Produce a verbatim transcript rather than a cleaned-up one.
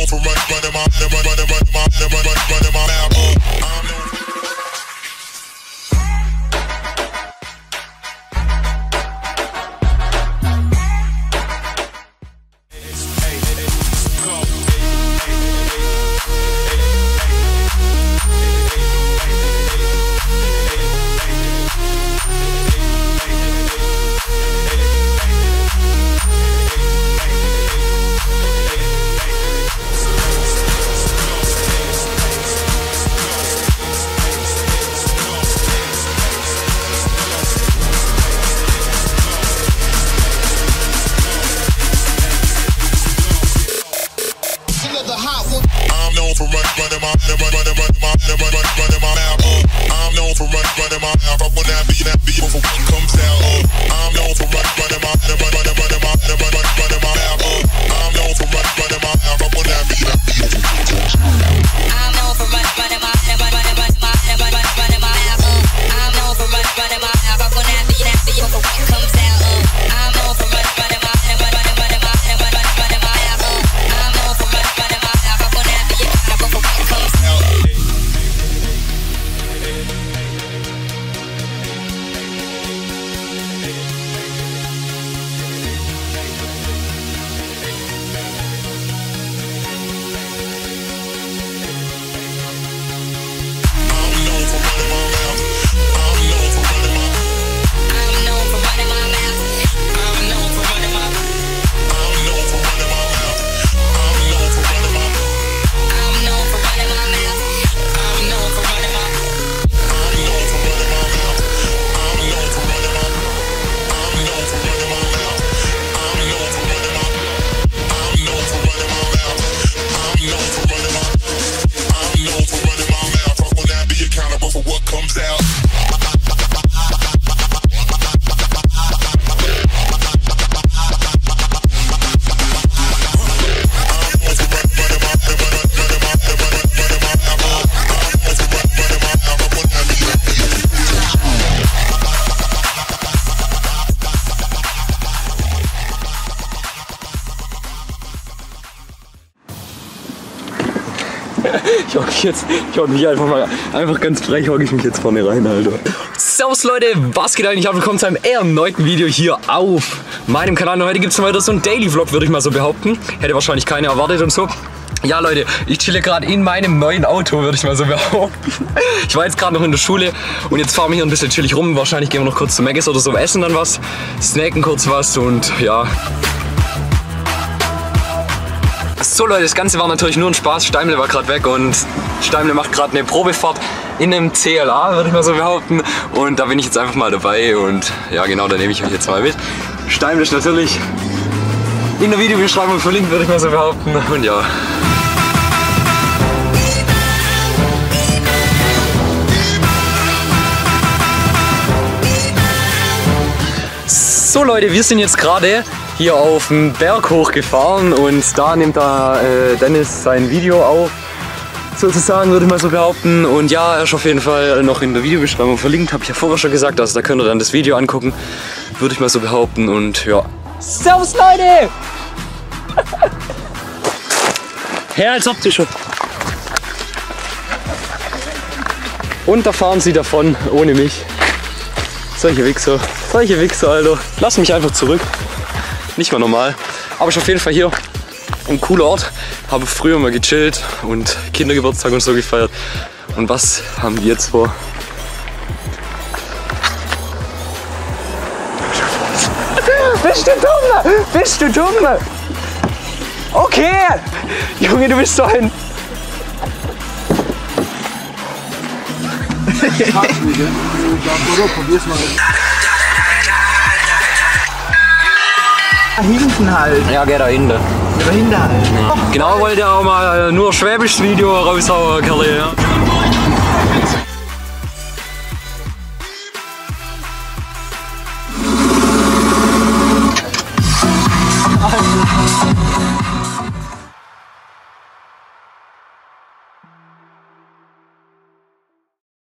known for running, running my, running, running, running my, running, running my mouth. I'm known. I'm known for running, running my, running, running, running my, running, running my mouth. I'm known for running, running my mouth. I want that beat, that beat before what comes out. I'm known for running, running my, running, running, running my, running, running my mouth. I'm known for running, running my mouth. I want that beat, that beat before what comes out. I'm known for running, running my, running, running, running my, running, running my mouth. I'm known for running, running my mouth. I want that beat, that beat before what comes out. I'm known for running, running my, running, running, running my, running, running my mouth. I'm known for running, running my mouth. I want that beat before what comes out. Ich hock mich jetzt, ich hock mich einfach mal, einfach ganz frech hock ich mich jetzt vorne rein, Alter. Servus Leute, was geht eigentlich ab? Willkommen zu einem erneuten Video hier auf meinem Kanal. Und heute gibt es mal wieder so einen Daily Vlog, würde ich mal so behaupten. Hätte wahrscheinlich keiner erwartet und so. Ja Leute, ich chille gerade in meinem neuen Auto, würde ich mal so behaupten. Ich war jetzt gerade noch in der Schule und jetzt fahren wir hier ein bisschen chillig rum. Wahrscheinlich gehen wir noch kurz zu Mc's oder so, essen dann was, snacken kurz was und ja. So Leute, das Ganze war natürlich nur ein Spaß. Steimle war gerade weg und Steimle macht gerade eine Probefahrt in einem C L A, würde ich mal so behaupten. Und da bin ich jetzt einfach mal dabei und ja genau, da nehme ich euch jetzt mal mit. Steimle ist natürlich in der Videobeschreibung verlinkt, würde ich mal so behaupten. Und ja. So Leute, wir sind jetzt gerade hier auf den Berg hochgefahren und da nimmt da äh, Dennis sein Video auf, sozusagen, würde ich mal so behaupten. Und ja, er ist auf jeden Fall noch in der Videobeschreibung verlinkt, habe ich ja vorher schon gesagt, also da könnt ihr dann das Video angucken, würde ich mal so behaupten. Und ja. Servus Leute! Her, als ob du schon. Und da fahren sie davon, ohne mich. Solche Wichser, solche Wichser, Alter. Lass mich einfach zurück. Nicht mal normal. Aber ich auf jeden Fall hier ein cooler Ort. Habe früher mal gechillt und Kindergeburtstag und so gefeiert. Und was haben die jetzt vor? Bist du dumm? Bist du dumm? Okay! Junge, du bist so ein... Hinten halt. Ja, geh da hinten. Da hinten halt. Ja. Genau, wollte er auch mal nur ein schwäbisches Video raushauen, Kerle. Ja.